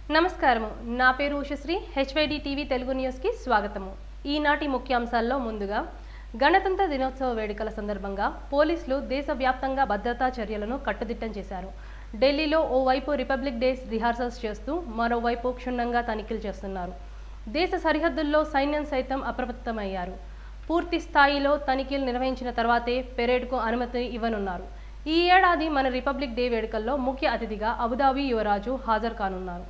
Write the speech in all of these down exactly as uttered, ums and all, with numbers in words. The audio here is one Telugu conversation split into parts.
నమస్కారము నా పేరు Ushasri H Y D T V Telugu news కి స్వాగతము ఈనాటి ముఖ్యాంశాల్లో ముందుగా గణతంత్ర దినోత్సవ వేడుకల సందర్భంగా పోలీసులు దేశవ్యాప్తంగా భద్రతా చర్యలను కట్టుదిట్టం చేశారు ఢిల్లీలో ఓ వైపు రిపబ్లిక్ డే రిహార్సల్స్ చేస్తూ మరోవైపు క్షుణ్ణంగా తనిఖీలు చేస్తున్నారు దేశ సరిహద్దుల్లో సైన్యం సైతం అప్రమత్తమయ్యారు పూర్తి స్థాయిలో తనిఖీలు నిర్వహించిన తర్వాతే పెరేడ్కు అనుమతి ఇవ్వనున్నారు ఈ ఏడాది మన రిపబ్లిక్ డే వేడుకల్లో ముఖ్య అతిథిగా అబుదాబి యువరాజు హాజరు కానున్నారు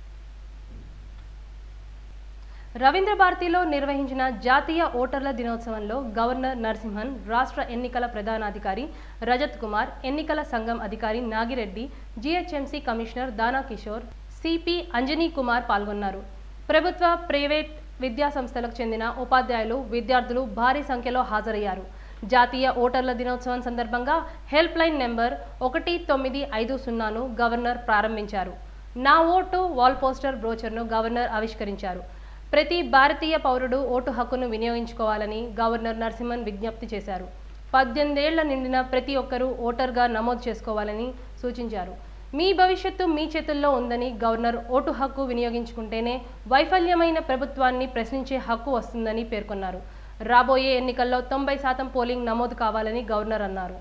రవీంద్ర భారతిలో నిర్వహించిన జాతీయ ఓటర్ల దినోత్సవంలో గవర్నర్ నరసింహన్ రాష్ట్ర ఎన్నికల ప్రధానాధికారి రజత్ కుమార్ ఎన్నికల సంఘం అధికారి Nagireddy G H M C commissioner Dana Kishore C P Anjani Kumar పాల్గొన్నారు ప్రభుత్వ ప్రైవేట్ విద్యా సంస్థలకు చెందిన ఉపాధ్యాయులు విద్యార్థులు భారీ సంఖ్యలో హాజరయ్యారు జాతీయ ఓటర్ల దినోత్సవం సందర్భంగా హెల్ప్ లైన్ నెంబర్ ఒకటి తొమ్మిది ఐదు సున్నాను గవర్నర్ ప్రారంభించారు నా ఓటు వాల్ పోస్టర్ బ్రోచర్ను గవర్నర్ ఆవిష్కరించారు ప్రతి భారతీయ పౌరుడు ఓటు హక్కును వినియోగించుకోవాలని గవర్నర్ నరసింహన్ విజ్ఞప్తి చేశారు పద్దెనిమిది ఏళ్ల నిండిన ప్రతి ఒక్కరూ ఓటర్గా నమోదు చేసుకోవాలని సూచించారు మీ భవిష్యత్తు మీ చేతుల్లో ఉందని గవర్నర్ ఓటు హక్కు వినియోగించుకుంటేనే వైఫల్యమైన ప్రభుత్వాన్ని ప్రశ్నించే హక్కు వస్తుందని పేర్కొన్నారు రాబోయే ఎన్నికల్లో తొంభై శాతం పోలింగ్ నమోదు కావాలని గవర్నర్ అన్నారు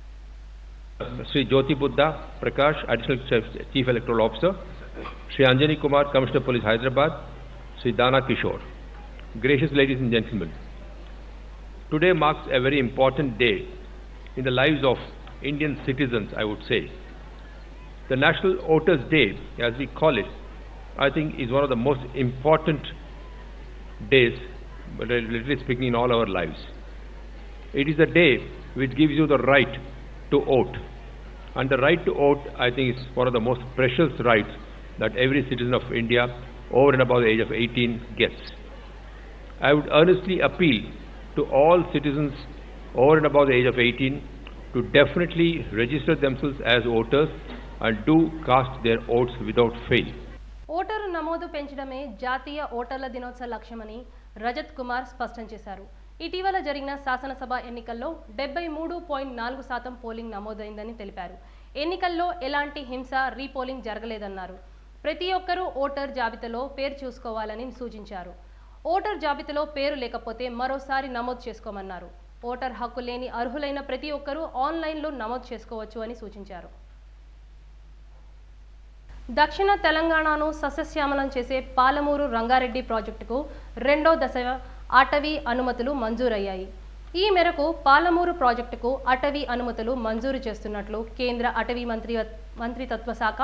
Sri Jyoti Buddha Prakash, Additional Chief Electoral Officer, Sri Anjani Kumar, Commissioner Police Hyderabad, Sri Dana Kishore. Gracious ladies and gentlemen, today marks a very important day in the lives of Indian citizens, I would say. The National Voters' Day, as we call it, I think is one of the most important days, but literally speaking, in all our lives. It is a day which gives you the right to vote, and the right to vote, I think, is one of the most precious rights that every citizen of India over and above the age of eighteen gets. I would earnestly appeal to all citizens over and above the age of eighteen to definitely register themselves as voters and do cast their votes without fail. Voter నమోదు పెంచడమే జాతీయ ఓటర్ల దినోత్సవ లక్ష్యమని రజత్ కుమార్ స్పష్టం చేశారు ఇటీవల జరిగిన శాసనసభ ఎన్నికల్లో డెబ్బై మూడు పాయింట్ నాలుగు శాతం పోలింగ్ నమోదైందని తెలిపారు ఎన్నికల్లో ఎలాంటి హింస రీపోలింగ్ జరగలేదన్నారు ప్రతి ఒక్కరూ ఓటర్ జాబితాలో పేరు చూసుకోవాలని సూచించారు ఓటర్ జాబితాలో పేరు లేకపోతే మరోసారి నమోదు చేసుకోమన్నారు ఓటర్ హక్కు లేని అర్హులైన ప్రతి ఒక్కరూ ఆన్లైన్లో నమోదు చేసుకోవచ్చు అని సూచించారు దక్షిణ తెలంగాణను సస్యశ్యామలం చేసే పాలమూరు రంగారెడ్డి ప్రాజెక్టుకు రెండో దశ అటవీ అనుమతులు మంజూరయ్యాయి ఈ మేరకు పాలమూరు ప్రాజెక్టుకు అటవీ అనుమతులు మంజూరు చేస్తున్నట్లు కేంద్ర అటవీ మంత్రి మంత్రిత్వ శాఖ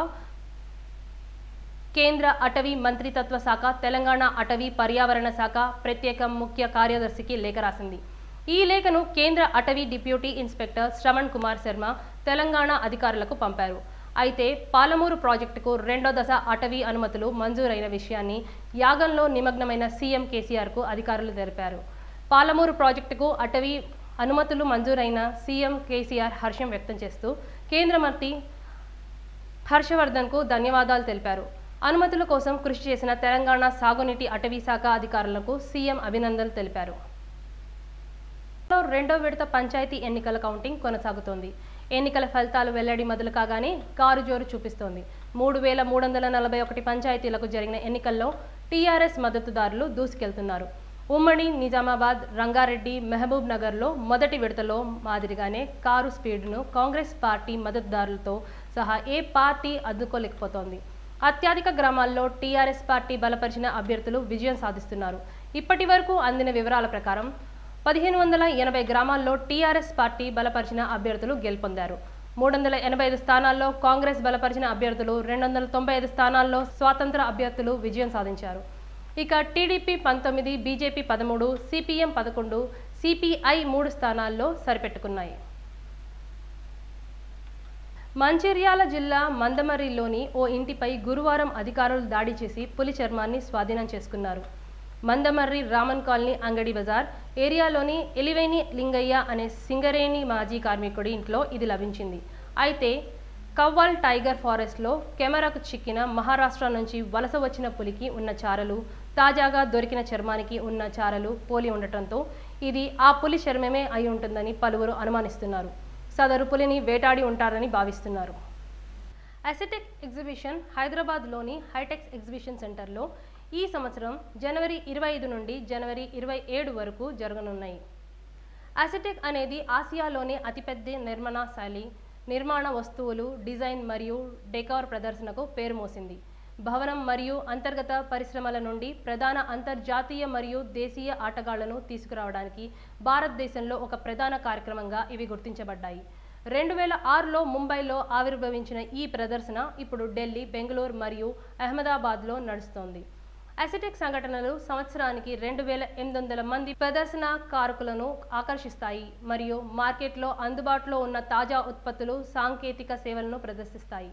కేంద్ర అటవీ మంత్రిత్వ శాఖ తెలంగాణ అటవీ పర్యావరణ శాఖ ప్రత్యేక ముఖ్య కార్యదర్శికి లేఖ రాసింది ఈ లేఖను కేంద్ర అటవీ డిప్యూటీ ఇన్స్పెక్టర్ శ్రవణ్ కుమార్ శర్మ తెలంగాణ అధికారులకు పంపారు అయితే పాలమూరు ప్రాజెక్టుకు రెండో దశ అటవీ అనుమతులు మంజూరైన విషయాన్ని యాగంలో నిమగ్నమైన సీఎం కేసీఆర్కు అధికారులు తెలిపారు పాలమూరు ప్రాజెక్టుకు అటవీ అనుమతులు మంజూరైన సీఎం కేసీఆర్ హర్షం వ్యక్తం చేస్తూ కేంద్ర మంత్రి హర్షవర్ధన్కు ధన్యవాదాలు తెలిపారు అనుమతుల కోసం కృషి చేసిన తెలంగాణ సాగునీటి అటవీ శాఖ అధికారులకు సీఎం అభినందనలు తెలిపారు రెండో విడత పంచాయతీ ఎన్నికల కౌంటింగ్ కొనసాగుతోంది ఎన్నికల ఫలితాలు వెల్లడి మొదలు కాగానే కారు జోరు చూపిస్తోంది మూడు వేల మూడు వందల నలభై ఒకటి పంచాయతీలకు జరిగిన ఎన్నికల్లో టీఆర్ఎస్ మద్దతుదారులు దూసుకెళ్తున్నారు ఉమ్మడి నిజామాబాద్ రంగారెడ్డి మహబూబ్ నగర్లో మొదటి విడతలో మాదిరిగానే కారు స్పీడ్ను కాంగ్రెస్ పార్టీ మద్దతుదారులతో సహా ఏ పార్టీ అడ్డుకోలేకపోతోంది అత్యధిక గ్రామాల్లో టీఆర్ఎస్ పార్టీ బలపరిచిన అభ్యర్థులు విజయం సాధిస్తున్నారు ఇప్పటి వరకు అందిన వివరాల ప్రకారం పదిహేను వందల ఎనభై గ్రామాల్లో టీఆర్ఎస్ పార్టీ బలపరిచిన అభ్యర్థులు గెలుపొందారు మూడు వందల ఎనభై ఐదు స్థానాల్లో కాంగ్రెస్ బలపరిచిన అభ్యర్థులు రెండు వందల తొంభై ఐదు స్థానాల్లో స్వాతంత్ర అభ్యర్థులు విజయం సాధించారు ఇక టీడీపీ పంతొమ్మిది బీజేపీ పదమూడు సిపిఎం పదకొండు సిపిఐ మూడు స్థానాల్లో సరిపెట్టుకున్నాయి మంచిర్యాల జిల్లా మందమర్రిలోని ఓ ఇంటిపై గురువారం అధికారులు దాడి చేసి పులి చర్మాన్ని స్వాధీనం చేసుకున్నారు మందమర్రి రామన్ కాలనీ అంగడి బజార్ ఏరియాలోని ఎలివేని లింగయ్య అనే సింగరేణి మాజీ కార్మికుడి ఇంట్లో ఇది లభించింది అయితే కవ్వాల్ టైగర్ ఫారెస్ట్లో కెమెరాకు చిక్కిన మహారాష్ట్ర నుంచి వలస వచ్చిన పులికి ఉన్న చారలు తాజాగా దొరికిన చర్మానికి ఉన్న చారలు పోలి ఉండటంతో ఇది ఆ పులి చర్మమే అయి ఉంటుందని పలువురు అనుమానిస్తున్నారు సదరు పులిని వేటాడి ఉంటారని భావిస్తున్నారు అసెటెక్ ఎగ్జిబిషన్ హైదరాబాద్లోని హైటెక్స్ ఎగ్జిబిషన్ సెంటర్లో ఈ సంవత్సరం జనవరి ఇరవై ఐదు నుండి జనవరి ఇరవై ఏడు వరకు జరగనున్నాయి. అసెటెక్ అనేది ఆసియాలోనే అతిపెద్ద నిర్మాణశాలి నిర్మాణ వస్తువులు, డిజైన్ మరియు డెకార్ ప్రదర్శనకు పేరు మోసింది. భవనం మరియు అంతర్గత పరిశ్రమల నుండి ప్రధాన అంతర్జాతీయ మరియు దేశీయ ఆటగాళ్లను తీసుకురావడానికి భారతదేశంలో ఒక ప్రధాన కార్యక్రమంగా ఇవి గుర్తించబడ్డాయి. రెండు వేల ఆరులో ముంబైలో ఆవిర్భవించిన ఈ ప్రదర్శన ఇప్పుడు ఢిల్లీ, బెంగళూరు మరియు అహ్మదాబాద్లో నడుస్తోంది. అసెటెక్ సంఘటనలు సంవత్సరానికి రెండు వేల ఎనిమిది వందల మంది ప్రదర్శనకారులను ఆకర్షిస్తాయి మరియు మార్కెట్లో అందుబాటులో ఉన్న తాజా ఉత్పత్తులు, సాంకేతిక సేవలను ప్రదర్శిస్తాయి.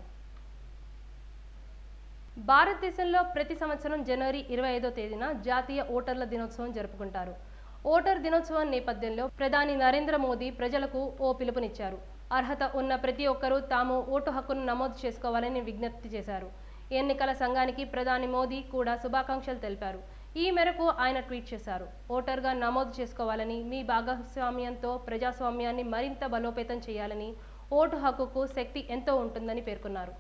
భారతదేశంలో ప్రతి సంవత్సరం జనవరి ఇరవై ఐదో తేదీన జాతీయ ఓటర్ల దినోత్సవం జరుపుకుంటారు. ఓటర్ దినోత్సవం నేపథ్యంలో ప్రధాని నరేంద్ర మోదీ ప్రజలకు ఓ పిలుపునిచ్చారు. అర్హత ఉన్న ప్రతి ఒక్కరూ తాము ఓటు హక్కును నమోదు చేసుకోవాలని విజ్ఞప్తి చేశారు. ఎన్నికల సంఘానికి ప్రధాని మోదీ కూడా శుభాకాంక్షలు తెలిపారు. ఈ మేరకు ఆయన ట్వీట్ చేశారు. ఓటర్గా నమోదు చేసుకోవాలని, మీ భాగస్వామ్యంతో ప్రజాస్వామ్యాన్ని మరింత బలోపేతం చేయాలని, ఓటు హక్కుకు శక్తి ఎంతో ఉంటుందని పేర్కొన్నారు.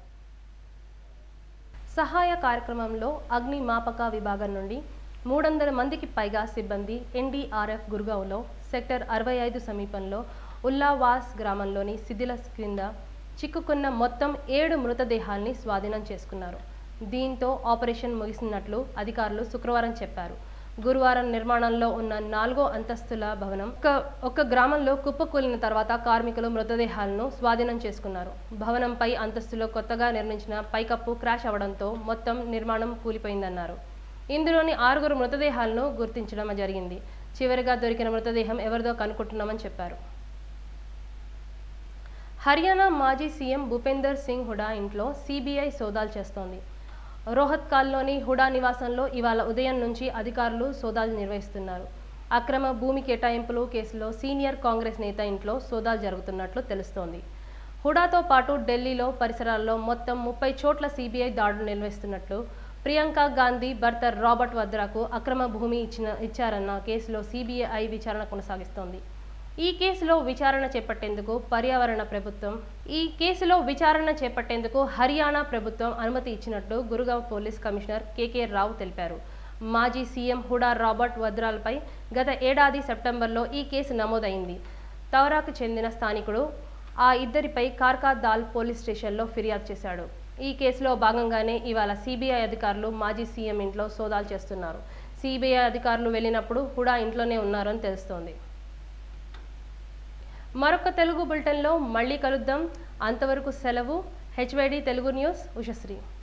సహాయ కార్యక్రమంలో అగ్నిమాపక విభాగం నుండి మూడు వందల మందికి పైగా సిబ్బంది ఎన్డీఆర్ఎఫ్ గుర్గావ్లో సెక్టర్ అరవై ఐదు సమీపంలో ఉల్లావాస్ గ్రామంలోని శిథిల క్రింద చిక్కుకున్న మొత్తం ఏడు మృతదేహాల్ని స్వాధీనం చేసుకున్నారు. దీంతో ఆపరేషన్ ముగిసినట్లు అధికారులు శుక్రవారం చెప్పారు. గురువారం నిర్మాణంలో ఉన్న నాలుగో అంతస్తుల భవనం ఒక ఒక గ్రామంలో కుప్పకూలిన తర్వాత కార్మికులు మృతదేహాలను స్వాధీనం చేసుకున్నారు. భవనంపై అంతస్తులో కొత్తగా నిర్మించిన పైకప్పు క్రాష్ అవడంతో మొత్తం నిర్మాణం కూలిపోయిందన్నారు. ఇందులోని ఆరుగురు మృతదేహాలను గుర్తించడం జరిగింది. చివరిగా దొరికిన మృతదేహం ఎవరిదో కనుక్కుంటున్నామని చెప్పారు. హర్యానా మాజీ సీఎం భూపేందర్ సింగ్ హుడా ఇంట్లో సీబీఐ సోదాలు చేస్తోంది. రోహత్కాల్లోని హుడా నివాసంలో ఇవాళ ఉదయం నుంచి అధికారులు సోదాలు నిర్వహిస్తున్నారు. అక్రమ భూమి కేటాయింపులు కేసులో సీనియర్ కాంగ్రెస్ నేత ఇంట్లో సోదాలు జరుగుతున్నట్లు తెలుస్తోంది. హుడాతో పాటు ఢిల్లీలో పరిసరాల్లో మొత్తం ముప్పై చోట్ల సీబీఐ దాడులు నిర్వహిస్తున్నట్లు, ప్రియాంక గాంధీ భర్త రాబర్ట్ వద్రాకు అక్రమ భూమి ఇచ్చిన ఇచ్చారన్న కేసులో సీబీఐ విచారణ కొనసాగిస్తోంది. ఈ కేసులో విచారణ చేపట్టేందుకు పర్యావరణ ప్రభుత్వం ఈ కేసులో విచారణ చేపట్టేందుకు హర్యానా ప్రభుత్వం అనుమతి ఇచ్చినట్లు Gurgaon police commissioner KK Rao తెలిపారు. మాజీ సీఎం హుడా రాబర్ట్ వద్రాలపై గత ఏడాది సెప్టెంబర్లో ఈ కేసు నమోదైంది. తవరాకు చెందిన స్థానికుడు ఆ ఇద్దరిపై కార్కాదాల్ పోలీస్ స్టేషన్లో ఫిర్యాదు చేశాడు. ఈ కేసులో భాగంగానే ఇవాళ సీబీఐ అధికారులు మాజీ సీఎం ఇంట్లో సోదాలు చేస్తున్నారు. సీబీఐ అధికారులు వెళ్ళినప్పుడు హుడా ఇంట్లోనే ఉన్నారని తెలుస్తోంది. మరొక తెలుగు బులెటిన్లో మళ్ళీ కలుద్దాం. అంతవరకు సెలవు. HYD Telugu news, Ushasri.